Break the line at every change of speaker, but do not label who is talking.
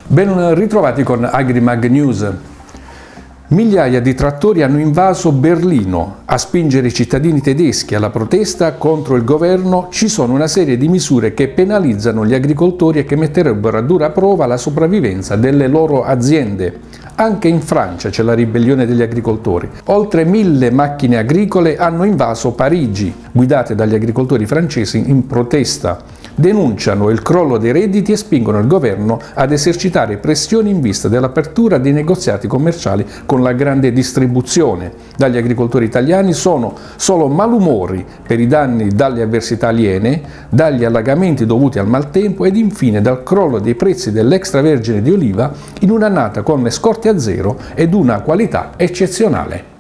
Ben ritrovati con Agrimag News. Migliaia di trattori hanno invaso Berlino. A spingere i cittadini tedeschi alla protesta contro il governo ci sono una serie di misure che penalizzano gli agricoltori e che metterebbero a dura prova la sopravvivenza delle loro aziende. Anche in Francia c'è la ribellione degli agricoltori. Oltre 1000 macchine agricole hanno invaso Parigi, guidate dagli agricoltori francesi in protesta. Denunciano il crollo dei redditi e spingono il governo ad esercitare pressioni in vista dell'apertura dei negoziati commerciali con la grande distribuzione. Dagli agricoltori italiani sono solo malumori per i danni dalle avversità aliene, dagli allagamenti dovuti al maltempo ed infine dal crollo dei prezzi dell'extravergine di oliva in un'annata con scorte a zero ed una qualità eccezionale.